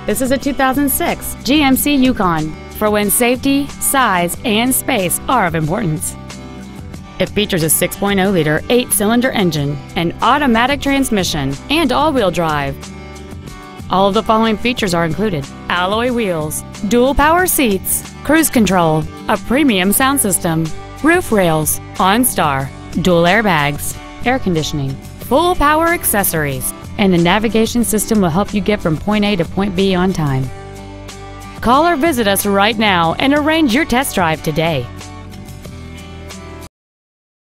This is a 2006 GMC Yukon for when safety, size, and space are of importance. It features a 6.0-liter 8-cylinder engine, an automatic transmission, and all-wheel drive. All of the following features are included: alloy wheels, dual power seats, cruise control, a premium sound system, roof rails, OnStar, dual airbags, air conditioning, full power accessories, and the navigation system will help you get from point A to point B on time. Call or visit us right now and arrange your test drive today.